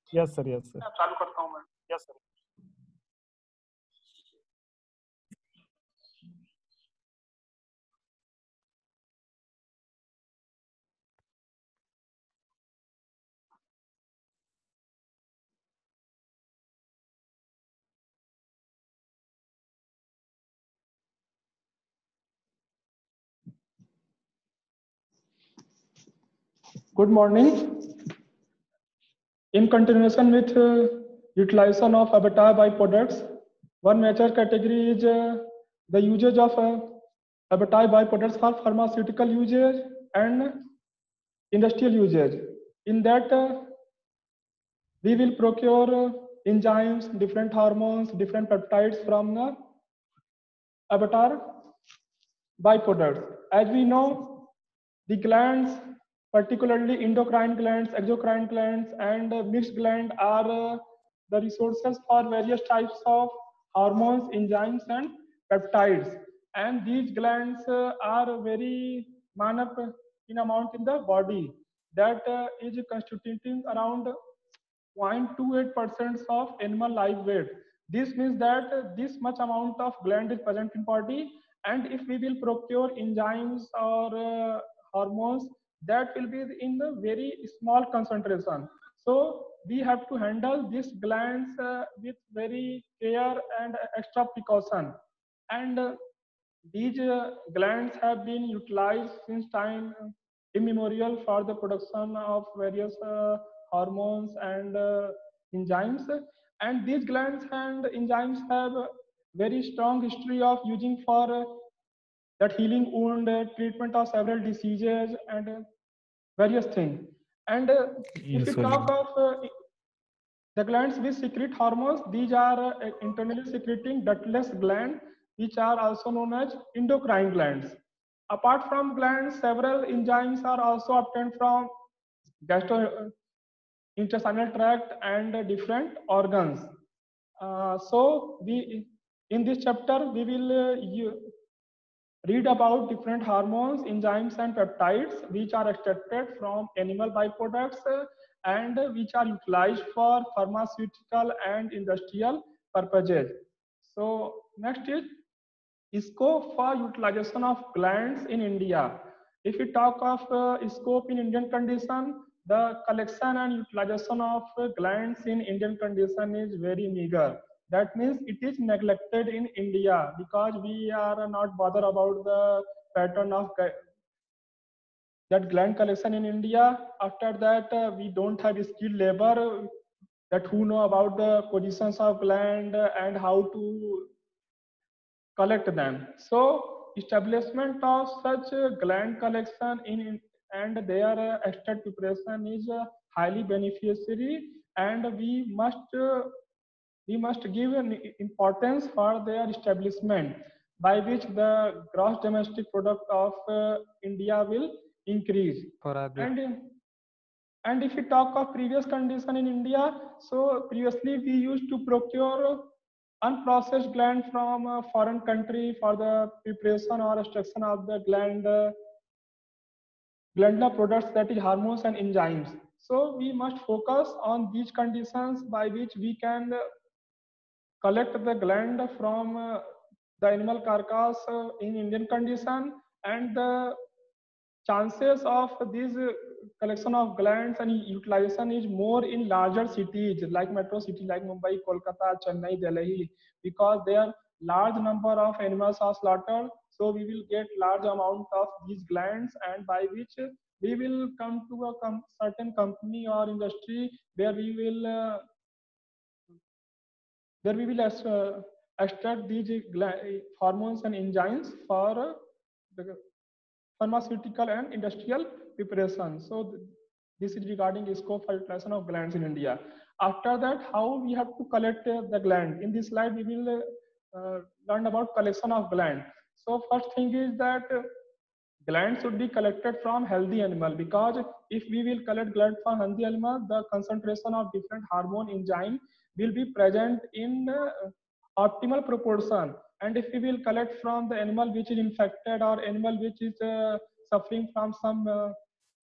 Yes sir, yes sir. चालू करता हूँ मैं। Yes sir. Good morning. In continuation with utilization of avatar byproducts, one major category is the usage of avatar byproducts for pharmaceutical usage and industrial usage. In that, we will procure enzymes, different hormones, different peptides from the avatar byproducts. As we know, the glands, particularly endocrine glands, exocrine glands, and mixed gland are the resources for various types of hormones, enzymes, and peptides. And these glands are very manner in amount in the body that is constituting around 0.28% of animal live weight. This means that this much amount of gland is present in body, and if we will procure enzymes or hormones, that will be in the very small concentration. So we have to handle these glands with very care and extra precaution. And these glands have been utilized since time immemorial for the production of various hormones and enzymes. And these glands and enzymes have a very strong history of using for that healing wound, treatment of several diseases, and various things. And if we Yes, talk Wali. of the glands which secrete hormones, these are internally secreting ductless gland, which are also known as endocrine glands. Apart from glands, several enzymes are also obtained from gastrointestinal tract and different organs. So we in this chapter we will read about different hormones, enzymes, and peptides which are extracted from animal byproducts and which are utilized for pharmaceutical and industrial purposes. So next is scope for utilization of glands in India. If we talk of scope in Indian condition, the collection and utilization of glands in Indian condition is very meager. That means it is neglected in India because we are not bothered about the pattern of that gland collection in India. After that, we don't have skilled labor that who know about the positions of gland and how to collect them. So establishment of such gland collection in and their extract preparation is highly beneficiary, and we must give an importance for their establishment by which the gross domestic product of India will increase. For our And and if we talk of previous condition in India, so previously we used to procure unprocessed gland from a foreign country for the preparation or extraction of the glandular products, that is hormones and enzymes. So we must focus on these conditions by which we can collect the gland from the animal carcass in Indian condition, and the chances of this collection of glands and utilization is more in larger cities like metro city like Mumbai, Kolkata, Chennai, Delhi, because there large number of animals are slaughtered. So we will get large amount of these glands, and by which we will come to a certain company or industry where we will extract these hormones and enzymes for the pharmaceutical and industrial preparation. So this is regarding scope for utilization of glands in India. After that, how we have to collect the gland. In this slide, we will learn about collection of gland. So first thing is that gland should be collected from healthy animal, because if we will collect gland from healthy animal, the concentration of different hormone enzyme will be present in optimal proportion. And if we will collect from the animal which is infected or animal which is suffering from some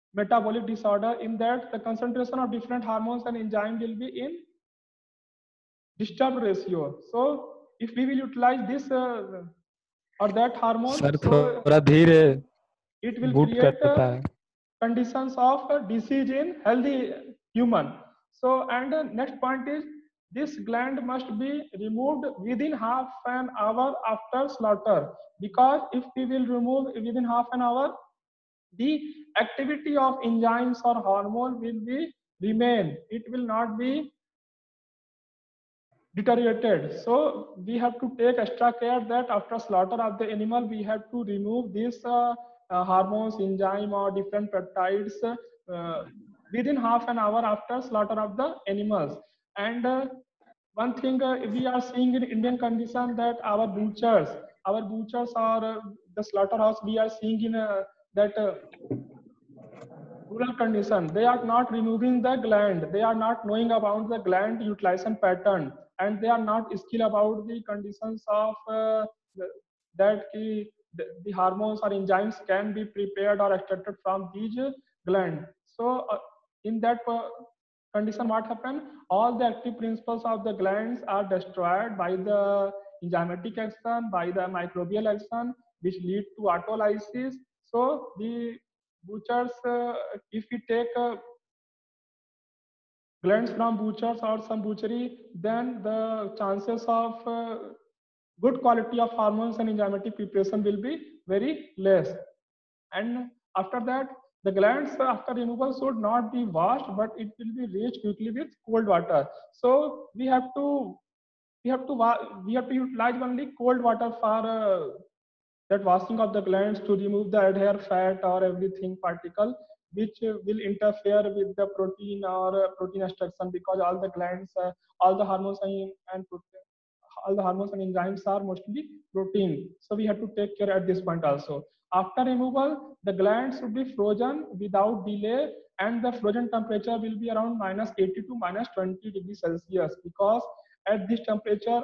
metabolic disorder, in that the concentration of different hormones and enzyme will be in disturbed ratio. So if we will utilize this or that hormone, sir so थोड़ा धीरे it will boot create करता है. conditions of disease in healthy human. So, and the next point is this gland must be removed within half an hour after slaughter, because if we will remove within half an hour, the activity of enzymes or hormone will be remain. It will not be deteriorated. So we have to take extra care that after slaughter of the animal, we have to remove these hormones, enzyme or different peptides within half an hour after slaughter of the animals. And one thing we are seeing in Indian condition, that our butchers or the slaughterhouse, we are seeing in that rural condition, they are not removing the gland, they are not knowing about the gland utilization pattern, and they are not skilled about the conditions of that the hormones or enzymes can be prepared or extracted from these gland. So in that condition, what happen, all the active principles of the glands are destroyed by the enzymatic action, by the microbial action, which lead to autolysis. So the butchers, if we take glands from butchers or some butchery, then the chances of good quality of hormones and enzymatic preparation will be very less. And after that, the glands after removal should not be washed, but it will be rinsed quickly with cold water. So we have to utilize only cold water for that washing of the glands, to remove the adhere fat or everything particle which will interfere with the protein or protein extraction, because all the glands, all the hormones and all the hormones and enzymes are mostly protein. So we have to take care at this point also. After removal, the glands should be frozen without delay, and the frozen temperature will be around -80 to -20 degrees Celsius, because at this temperature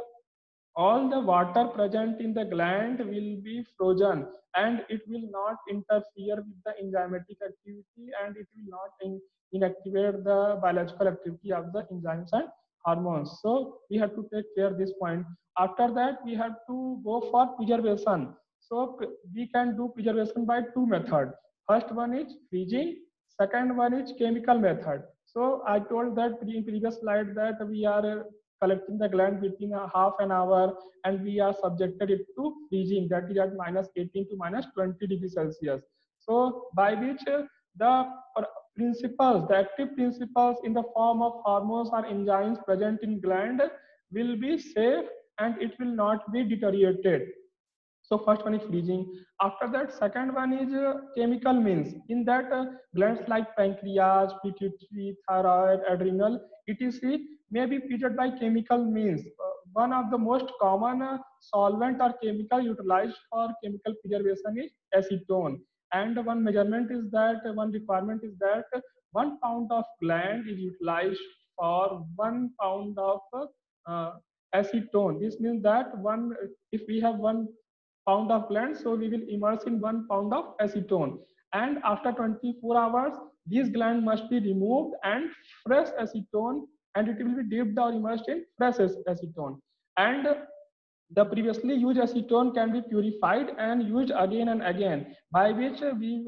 all the water present in the gland will be frozen, and it will not interfere with the enzymatic activity, and it will not inactivate the biological activity of the enzymes and hormones. So we have to take care this point. After that, we have to go for preservation. So we can do preservation by two methods. First one is freezing, second one is chemical method. So I told that in previous slide that we are collecting the gland within a half an hour, and we are subjected it to freezing, that is at -18 to -20 degrees Celsius. So by which the principles, the active principles in the form of hormones or enzymes present in gland will be safe, and it will not be deteriorated. So first one is freezing. After that, second one is chemical means. In that, glands like pancreas, pituitary, thyroid, adrenal, etc. may be treated by chemical means. One of the most common solvent or chemical utilized for chemical preservation is acetone. And one measurement is that, one requirement is that 1 pound of gland is utilized for 1 pound of uh, acetone. This means that if we have 1 pound of gland, so we will immerse in 1 pound of acetone. And after 24 hours, these gland must be removed, and fresh acetone, and it will be dipped or immersed in fresh acetone. And the previously used acetone can be purified and used again and again, by which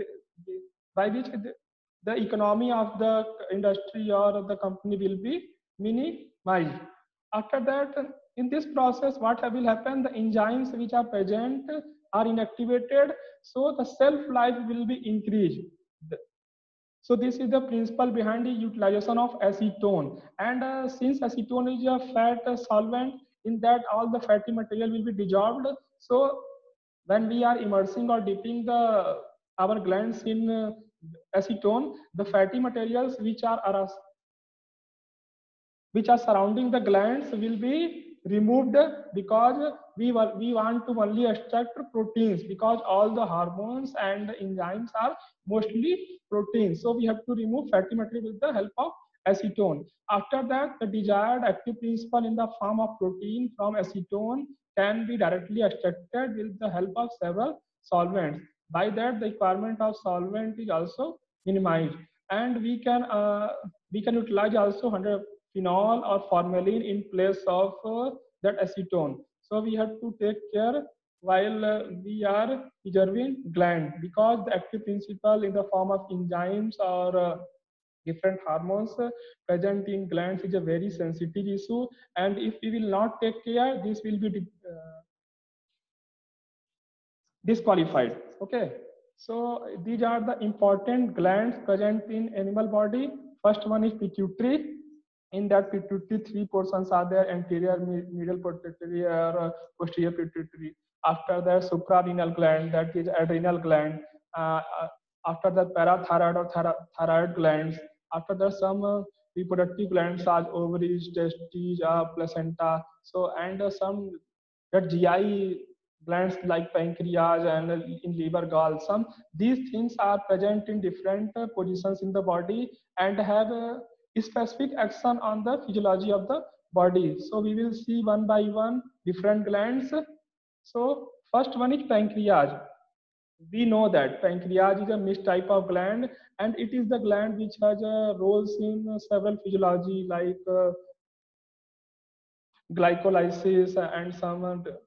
the economy of the industry or the company will be minimized. After that, in this process, what will happen? The enzymes which are present are inactivated, so the shelf life will be increased. So this is the principle behind the utilization of acetone. And since acetone is a fat solvent, in that all the fatty material will be dissolved. So when we are immersing or dipping our glands in acetone, the fatty materials which are surrounding the glands will be removed, because we want to only extract proteins, because all the hormones and the enzymes are mostly proteins. So we have to remove fatty material with the help of acetone. After that, the desired active principle in the form of protein from acetone can be directly extracted with the help of several solvents. By that, the requirement of solvent is also minimized. And we can utilize also 100 phenol or formalin in place of that acetone. So we have to take care while we are preserving gland, because the active principle in the form of enzymes or different hormones present in glands is a very sensitive issue, and if we will not take care, this will be disqualified. Okay, so these are the important glands present in animal body. First one is pituitary. In that pituitary, three portions are there: anterior, middle pituitary, or posterior pituitary. After that, suprarenal gland, that is adrenal gland. After that, parathyroid or thyroid glands. After that, some reproductive glands are ovaries, testes, placenta. So, and some that GI glands like pancreas and in liver, gall. Some these things are present in different positions in the body and have a specific action on the physiology of the body. So we will see one by one different glands. So first one is pancreas. We know that pancreas is a mixed type of gland, and it is the gland which has roles in several physiology like glycolysis and some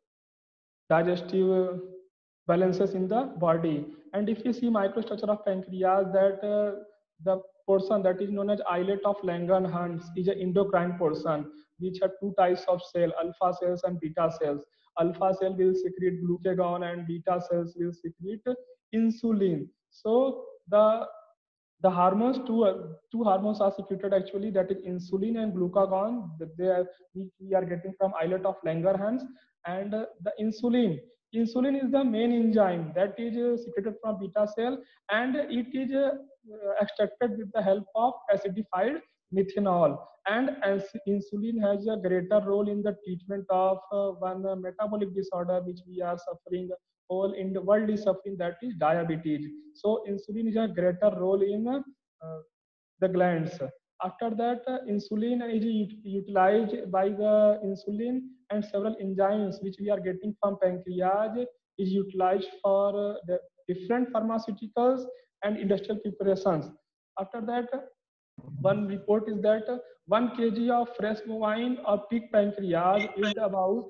digestive balances in the body. And if you see microstructure of pancreas, that the portion that is known as islet of Langerhans is an endocrine portion which have two types of cell, alpha cells and beta cells. Alpha cell will secrete glucagon and beta cells will secrete insulin. So the hormones, two hormones are secreted actually, that is insulin and glucagon, that we are getting from islet of Langerhans. And the insulin is the main enzyme that is secreted from beta cell, and it is extracted with the help of acidified methanol. And as insulin has a greater role in the treatment of one metabolic disorder which we are suffering, all in the world is suffering, that is diabetes. So insulin is a greater role in the glands. After that, insulin is utilized by the insulin, and several enzymes which we are getting from pancreas is utilized for the different pharmaceuticals and industrial preparations. After that, one report is that 1 kg of fresh bovine or pig pancreas yield about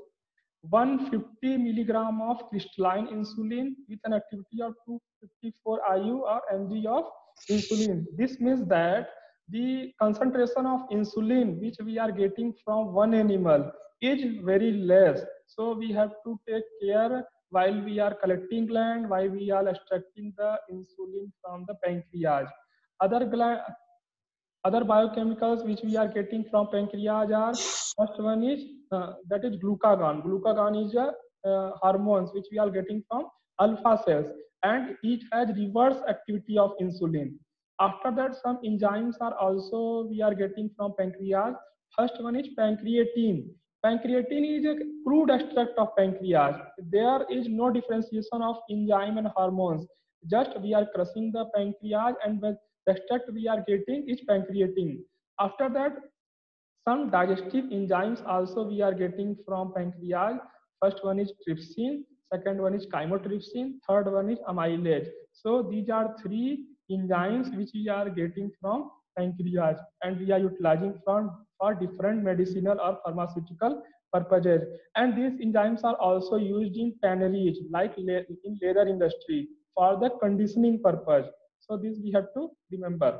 150 milligram of crystalline insulin with an activity of 254 IU or mg of insulin. This means that the concentration of insulin which we are getting from one animal is very less. So we have to take care while we are collecting gland, while we are extracting the insulin from the pancreas. Other gland, other biochemicals which we are getting from pancreas are, first one is that is glucagon. Glucagon is a hormones which we are getting from alpha cells, and it has reverse activity of insulin. After that, some enzymes are also we are getting from pancreas. First one is pancreatine. Pancreatine is a crude extract of pancreas. There is no differentiation of enzyme and hormones. Just we are crushing the pancreas, and when the extract we are getting is pancreatine. After that, some digestive enzymes also we are getting from pancreas. First one is trypsin, second one is chymotrypsin, third one is amylase. So these are three enzymes which we are getting from pancreas, and we are utilizing from for different medicinal or pharmaceutical purposes. And these enzymes are also used in tanneries, like in leather industry, for the conditioning purpose. So this we have to remember.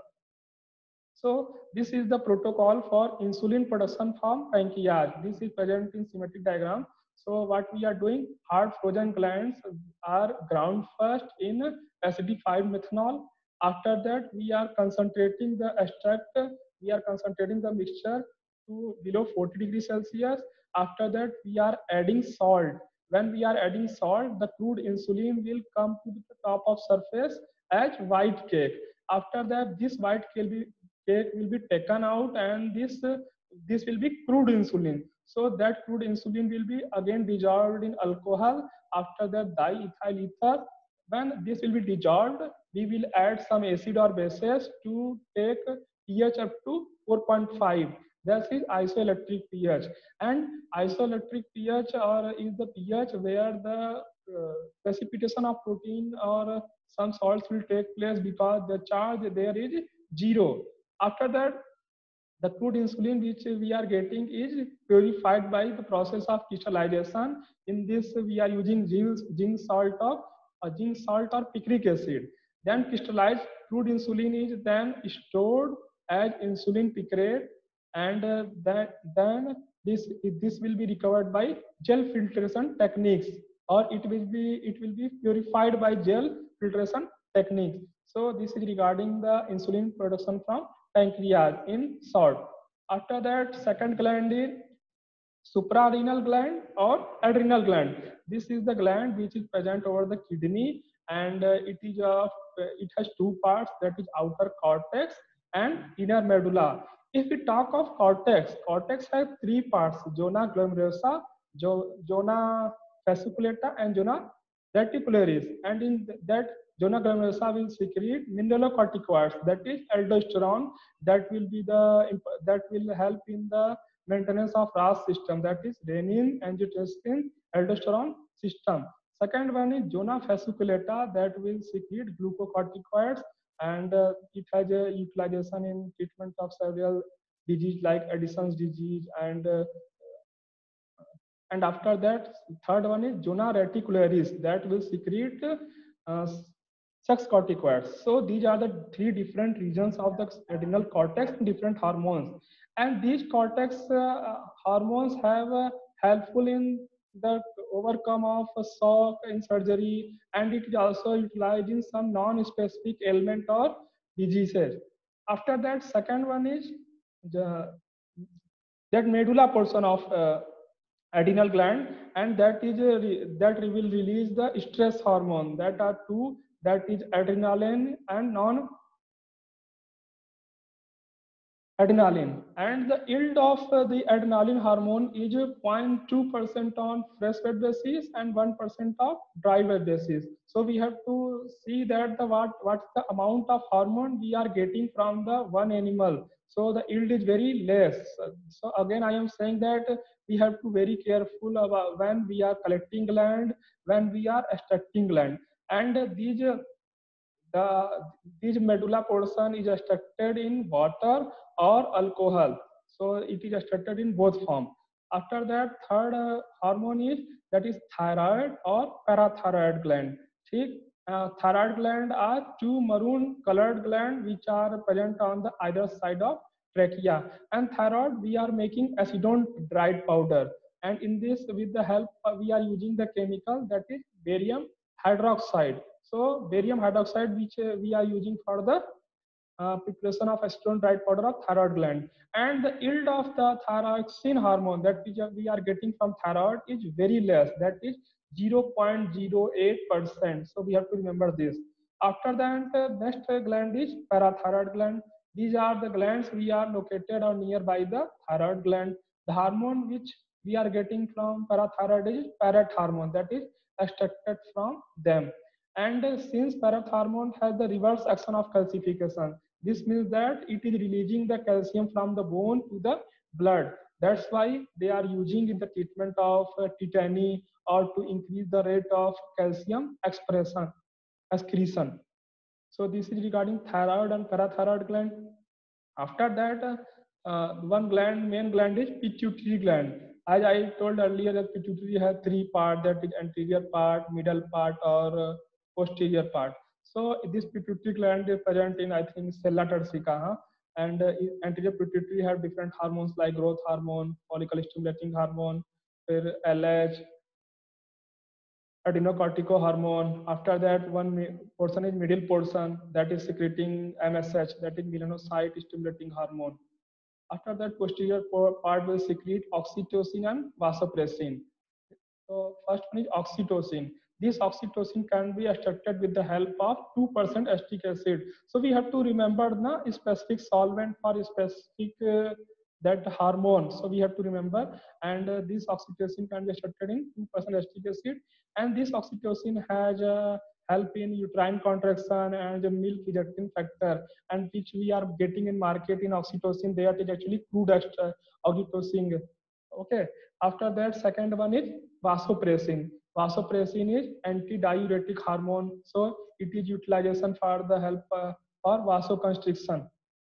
So this is the protocol for insulin production from pancreas. This is present in schematic diagram. So what we are doing, hard frozen glands are ground first in acidified methanol. After that, we are concentrating the extract, we are concentrating the mixture to below 40 degrees Celsius. After that, we are adding salt. When we are adding salt, the crude insulin will come to the top of surface as white cake. After that, this white cake will be taken out, and this will be crude insulin. So that crude insulin will be again dissolved in alcohol. After that, diethyl ether. When this will be dissolved, we will add some acid or bases to take pH up to 4.5. This is isoelectric pH. And isoelectric pH or is the pH where the precipitation of protein or some salts will take place because the charge there is zero. After that, the crude insulin which we are getting is purified by the process of crystallization. In this, we are using zinc salt or picric acid. Then crystallized crude insulin is then stored as insulin picrate, and then this will be recovered by gel filtration techniques, or it will be purified by gel filtration techniques. So this is regarding the insulin production from pancreas in short. After that, second gland is suprarenal gland or adrenal gland. This is the gland which is present over the kidney, and it has two parts, that is outer cortex and inner medulla. If we talk of cortex has three parts: zona glomerulosa, zona fasciculata, and zona reticularis. And in that, zona glomerulosa will secrete mineralocorticoids, that is aldosterone, that will help in the maintenance of RAS system, that is renin, angiotensin, aldosterone system. Second one is zona fasciculata, that will secrete glucocorticoids, and it has a utilization in treatment of several disease like Addison's disease. And after that, third one is zona reticularis, that will secrete uh, sex corticoids. So these are the three different regions of the adrenal cortex, different hormones. And these cortex hormones have helpful in the overcome of a shock in surgery, and it is also utilized in some non-specific ailment or diseases. After that, second one is the that medulla portion of adrenal gland, and that will release the stress hormone, that are two, that is adrenaline and non adrenaline. And the yield of the adrenaline hormone is 0.2% on fresh weight basis and 1% of dry weight basis. So we have to see that what's the amount of hormone we are getting from the one animal. So the yield is very less. So again, I am saying that we have to very careful about when we are collecting gland, when we are extracting gland. And the this medulla portion is extracted in water or alcohol. So it is extracted in both form. After that, third hormone is, that is thyroid or parathyroid gland. ठीक? Thyroid gland are two maroon colored gland which are present on the either side of trachea. And thyroid, we are making acetone dried powder. And in this, with the help, we are using the chemical, that is barium hydroxide. So barium hydroxide, which we are using for the preparation of acetone dried powder of thyroid gland. And the yield of the thyroxine hormone that we are getting from thyroid is very less, that is 0.08%. So we have to remember this. After that, next gland is parathyroid gland. These are the glands we are located or nearby the thyroid gland. The hormone which we are getting from parathyroid is parrot hormone, that is extracted from them. And since parathormone has the reverse action of calcification, this means that it is releasing the calcium from the bone to the blood. That's why they are using in the treatment of tetany, or to increase the rate of calcium excretion. So this is regarding thyroid and parathyroid gland. After that, main gland is pituitary gland. As I told earlier, that pituitary has three parts, that is anterior part, middle part, or posterior part. So this pituitary gland is present in, I think, sella turcica. And anterior pituitary have different hormones like growth hormone, follicle stimulating hormone, LH, adrenocortico hormone. After that, one portion is middle portion, that is secreting MSH, that is melanocyte stimulating hormone. After that, posterior part will secrete oxytocin and vasopressin. So first one is oxytocin. This oxytocin can be extracted with the help of 2% acetic acid. So we have to remember the specific solvent for specific that hormone. So we have to remember, and this oxytocin can be extracted in 2% acetic acid. And this oxytocin has help in uterine contraction and the milk ejecting factor, and which we are getting in market in oxytocin. That is actually crude oxytocin. Okay. After that, second one is vasopressin. Vasopressin is antidiuretic hormone, so it is utilization for the help for vasoconstriction.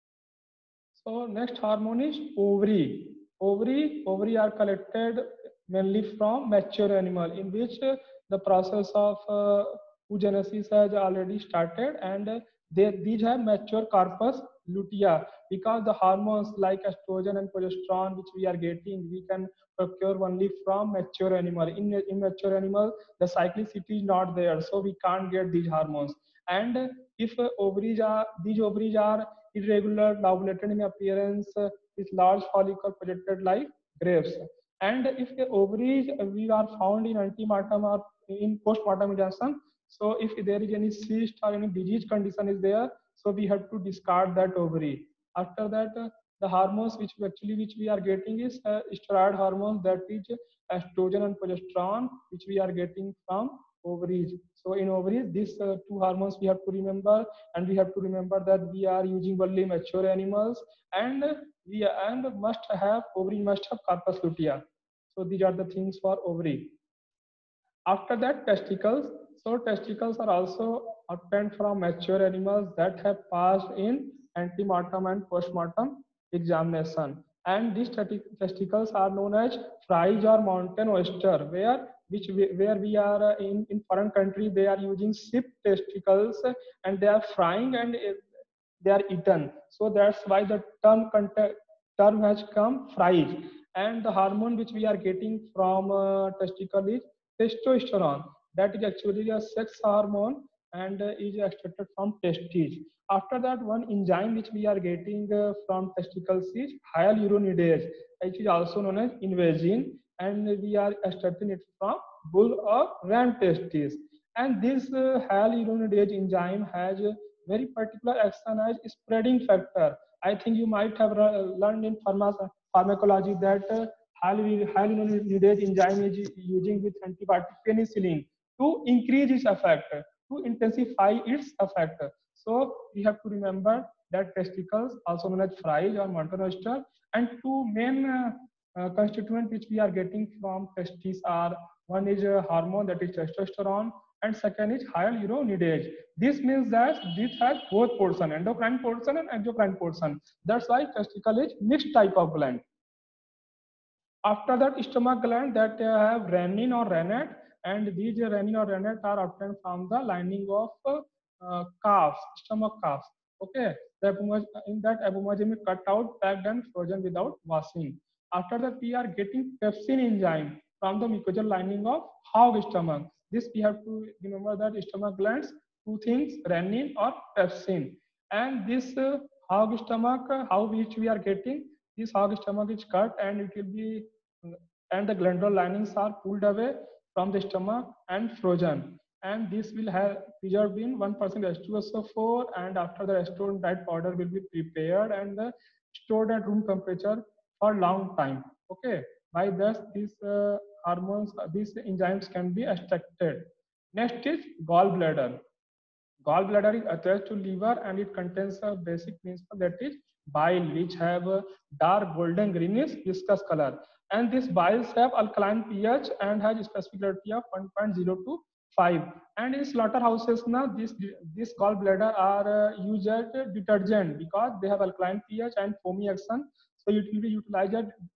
So next hormone is ovary. Ovary are collected mainly from mature animal, in which the process of oogenesis has already started, and these have mature corpus lutea, because the hormones like estrogen and progesterone which we are getting, we can procure only from mature animal. In immature animal, the cyclicity is not there, so we can't get these hormones. And if these ovaries are irregular, lobulated in appearance, with large follicle projected like grapes. And if the ovaries we are found in antepartum or in postpartum ejaculation, so if there is any cyst or any disease condition is there, so we have to discard that ovary. After that, the hormones which we are getting is steroid hormones, that is estrogen and progesterone, which we are getting from ovaries. So in ovaries, these two hormones we have to remember, and we have to remember that we are using only mature animals, and must have ovary must have corpus lutea. So these are the things for ovary. After that, testicles. So testicles are also obtained from mature animals that have passed in antemortem and postmortem examination. And these testicles are known as fries or mountain oyster, where we are in foreign country, they are using sheep testicles, and they are frying, and they are eaten. So that's why the term has come fries. And the hormone which we are getting from testicle is testosterone. That is actually a sex hormone, and is extracted from testes. After that, one enzyme which we are getting from testicles is hyaluronidase, which is also known as invasion, and we are extracting it from bull or ram testes. And this hyaluronidase enzyme has a very particular action as spreading factor. I think you might have learned in pharmacology that hyaluronidase enzyme is using with antibiotic penicillin to increase its effect, to intensify its effect. So we have to remember that testicles, also known as fries or mountain oyster, and two main constituents which we are getting from testes are, one is a hormone, that is testosterone, and second is hyaluronidase. This means that this has both portion, endocrine portion and exocrine portion. That's why testicle is mixed type of gland. After that, stomach gland that have renin or rennet, and these renin or rennet are obtained from the lining of calves, stomach calves. Okay, in that abumazim is cut out, packed and frozen without washing. After that, we are getting pepsin enzyme from the mucosal lining of hog stomach. This we have to remember that stomach glands, two things, renin or pepsin. And this hog stomach, how which we are getting, this hog stomach is cut, and it will be, and the glandular linings are pulled away from the stomach and frozen. And this will have preserved in 1% H2SO4, and after the restored diet powder will be prepared and stored at room temperature for long time. Okay, by this these hormones, these enzymes can be extracted. Next is gallbladder. Gallbladder is attached to liver, and it contains a basic principle, that is bile, which have a dark golden greenish viscous color. And these biles have alkaline pH and has specific gravity of 1.0 to 5. And in slaughterhouses now, this gallbladder are used as detergent because they have alkaline pH and foamy action. So it will be utilized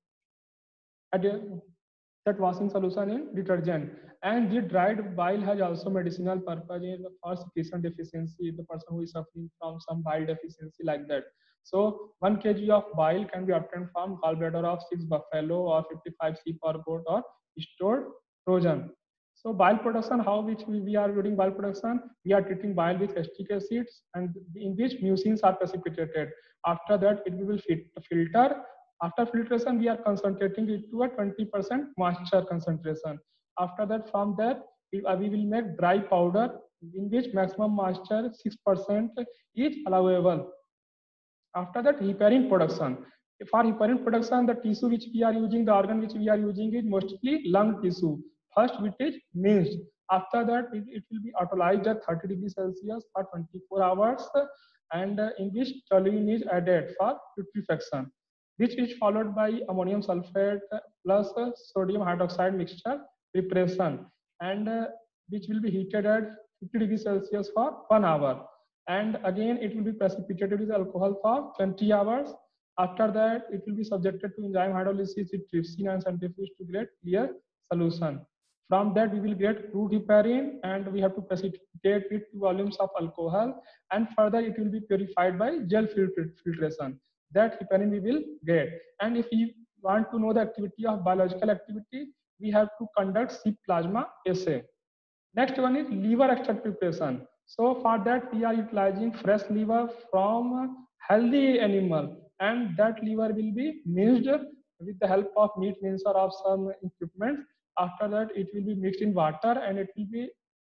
at that washing solution in detergent. And the dried bile has also medicinal purpose in for secretion deficiency, the person who is suffering from some bile deficiency like that. So 1 kg of bile can be obtained from gallbladder of 6 buffalo or 55 sheep or goat or stored frozen. So bile production, how which we are doing bile production, we are treating bile with acetic acids, and in which mucins are precipitated. After that, it will filter. After filtration, we are concentrating it to a 20% moisture concentration. After that, from there, we will make dry powder, in which maximum moisture 6% is allowable. After that, heparin production. For heparin production, the tissue which we are using, the organ which we are using is mostly lung tissue. First, which is minced. After that, it will be autolyzed at 30 degrees Celsius for 24 hours, and in which toluene is added for putrefaction, which is followed by ammonium sulfate plus sodium hydroxide mixture preparation, and which will be heated at 50 degrees Celsius for 1 hour. And again, it will be precipitated with alcohol for 20 hours. After that, it will be subjected to enzyme hydrolysis with trypsin and centrifuge to get clear solution. From that, we will get crude heparin, and we have to precipitate with 2 volumes of alcohol, and further it will be purified by gel filtration. That heparin we will get. And if you want to know the activity of biological activity, we have to conduct SIP plasma assay. Next one is liver extract preparation. So for that, we are utilizing fresh liver from healthy animal, and that liver will be minced with the help of meat mincer of some equipment. After that, it will be mixed in water, and it will be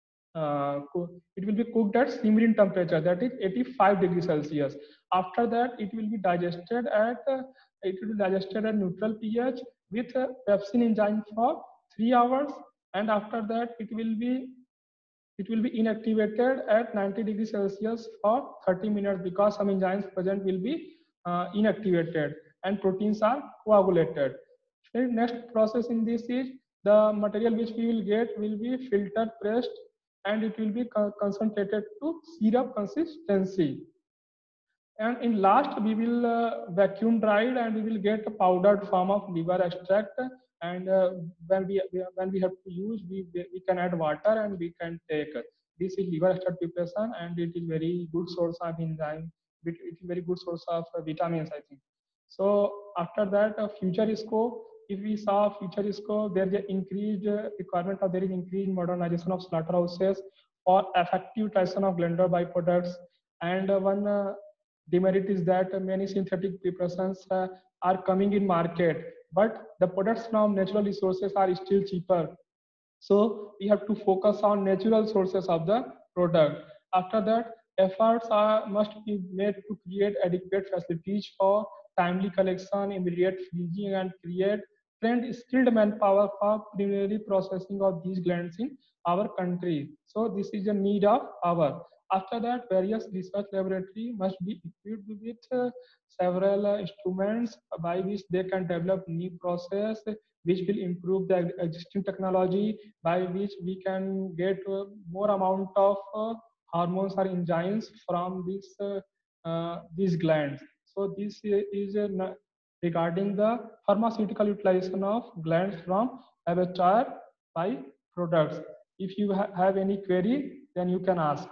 cooked at simmering temperature, that is 85 degrees Celsius. After that, it will be digested at neutral pH with pepsin enzyme for 3 hours, and after that it will be inactivated at 90 degrees Celsius for 30 minutes, because some enzymes present will be inactivated and proteins are coagulated. The next process in this is the material which we will get will be filtered, pressed, and it will be concentrated to syrup consistency. And in last, we will vacuum dried, and we will get a powdered form of liver extract. And when we have to use, we can add water and we can take. This is liver extract preparation, and it is very good source of enzyme. It is very good source of vitamins, I think. So after that, future scope. If we saw future scope, there is an increased requirement of, there is increased modernization of slaughterhouses for effective utilization of blender byproducts. And one demerit is that many synthetic preparations are coming in market, but the products from natural resources are still cheaper. So we have to focus on natural sources of the product. After that, efforts must be made to create adequate facilities for timely collection, immediate freezing, and create trained skilled manpower for preliminary processing of these glands in our country. So this is a need of our. After that, various research laboratory must be equipped with several instruments by which they can develop new process which will improve the existing technology, by which we can get more amount of hormones or enzymes from these glands. So this is regarding the pharmaceutical utilization of glands from abattoir by products. If you have any query, then you can ask.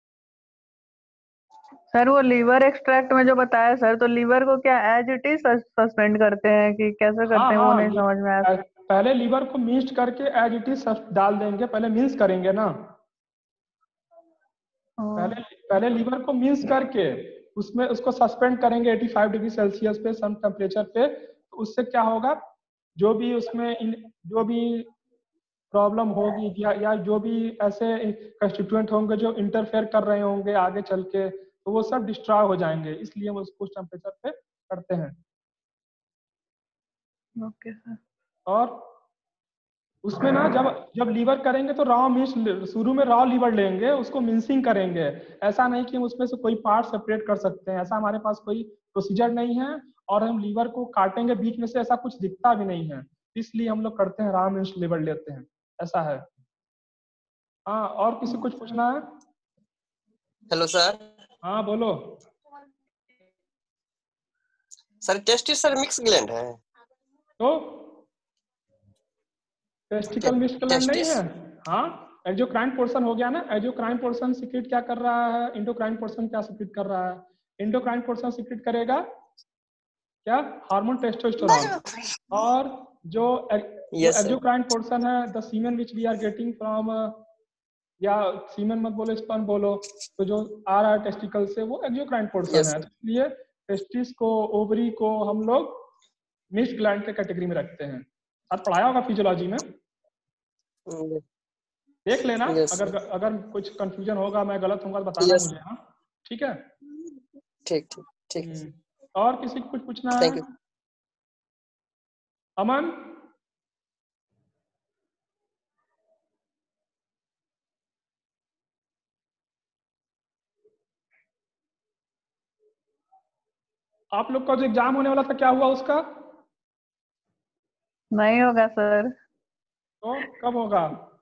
Sir वो liver extract में जो बताया sir, तो liver को क्या as it is suspend करते हैं कि कैसे करते हैं? वो नहीं समझ में आया। पहले लीवर को मिक्स करके एज इट इज डाल देंगे, पहले मिक्स करेंगे ना। पहले लीवर को मिक्स करके उसमें उसको सस्पेंड करेंगे 85 डिग्री सेल्सियस पे, सम टेम्परेचर पे। तो उससे क्या होगा, जो भी उसमें जो भी प्रॉब्लम होगी या जो भी ऐसे कंस्टिट्यूएंट होंगे जो इंटरफेयर कर रहे होंगे आगे चल के, तो वो सब डिस्ट्रॉय हो जाएंगे। इसलिए हम उसको उस टेम्परेचर पे करते हैं। Okay sir. और उसमें ना जब लीवर करेंगे तो रॉ मिक्स, शुरू में रॉ लीवर लेंगे, उसको मिक्सिंग करेंगे। ऐसा नहीं कि हम उसमें से कोई पार्ट सेपरेट कर सकते हैं, ऐसा हमारे पास कोई प्रोसीजर नहीं है। और हम लीवर को काटेंगे बीच में से, ऐसा कुछ दिखता भी नहीं है, इसलिए हम लोग करते हैं रॉ मिक्स लीवर लेते हैं, ऐसा है। हाँ, और किसी कुछ पूछना है? Hello sir. हाँ बोलो sir. Testis sir mix gland है? तो टेस्टिकल मिक्स ग्लैंड नहीं है। हाँ, एक्सोक्राइन पोर्शन हो गया ना। एक्सोक्राइन पोर्शन सीक्रेट क्या कर रहा है, एंडोक्राइन पोर्शन क्या सीक्रेट कर रहा है? एंडोक्राइन पोर्शन सीक्रेट करेगा क्या? Hormone testosterone. और जो एक्सोक्राइन पोर्शन है, the semen which we are getting from, या सीमेन मत बोलो, स्पर्म बोलो, तो जो आ रहा है टेस्टिकल से वो एक्सोक्राइन पोर्शन है। इसलिए टेस्टिस को, ओवरी को हम लोग मिक्स्ड ग्लैंड के कैटेगरी में रखते हैं। साथ पढ़ाया होगा फिजियोलॉजी में, देख लेना। अगर कुछ कंफ्यूजन होगा, मैं गलत होगा तो बताना मुझे। हाँ ठीक है, ठीक ठीक ठीक। और किसी को कुछ पूछना है? अमन? आप लोग का जो एग्जाम होने वाला था क्या हुआ उसका? नहीं होगा सर। तो कब होगा?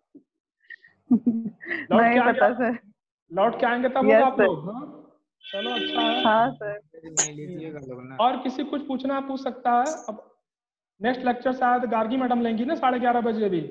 लौट नहीं के आएंगे पता आप? सर। लौट के आएंगे तब होगा यस आप सर। लोग? हाँ, चलो अच्छा है। हाँ सर। और किसी कुछ पूछना पूछ सकता है। अब नेक्स्ट लेक्चर शायद गार्गी मैडम लेंगी ना 11:30 बजे भी।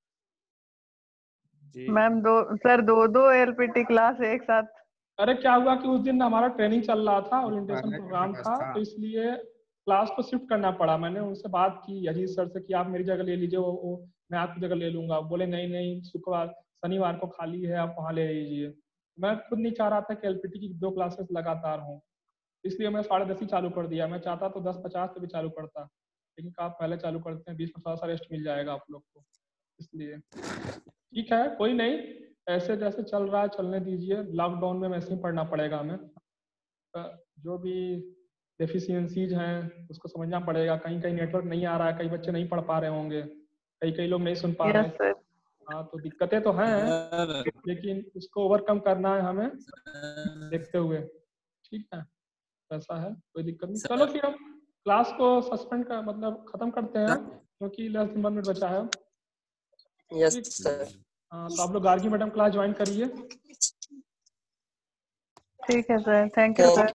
मैम दो एलपीटी क्लास एक साथ। अरे क्या हुआ कि उस दिन हमारा ट्रेनिंग चल रहा था, ओरिएंटेशन प्रोग्राम था, तो इसलिए क्लास को शिफ्ट करना पड़ा। मैंने उनसे बात की अजीत सर से कि आप मेरी जगह ले लीजिए, वो मैं आपकी जगह ले लूंगा। बोले नहीं नहीं, शुक्रवार शनिवार को खाली है, आप वहाँ ले लीजिए। मैं खुद नहीं चाह रहा था कि एलपीटी की 2 क्लासेस लगातार हों, इसलिए मैं 10:30 ही चालू कर दिया। मैं चाहता तो 10:50 पे भी चालू करता, लेकिन आप पहले चालू करते हैं, 20 मिनट थोड़ा सा रेस्ट मिल जाएगा आप लोग को, इसलिए। ठीक है, कोई नहीं, ऐसे जैसे चल रहा है चलने दीजिए। लॉकडाउन में वैसे ही पढ़ना पड़ेगा हमें। जो भी डेफिशिएंसीज हैं उसको समझना पड़ेगा। कहीं कहीं नेटवर्क नहीं आ रहा है, कई बच्चे नहीं पढ़ पा रहे होंगे, कई कई लोग नहीं सुन पा रहे यस हैं। सर। हाँ, तो दिक्कतें तो हैं, लेकिन उसको ओवरकम करना है हमें देखते हुए। ठीक है, ऐसा है, कोई दिक्कत नहीं। चलो फिर हम क्लास को सस्पेंड का मतलब खत्म करते हैं, क्योंकि लेस देन 1 मिनट बचा है। यस ठीक। सर। हाँ, तो आप लोग गार्गी मैडम क्लास ज्वाइन करिए। ठीक है सर, थैंक यू सर।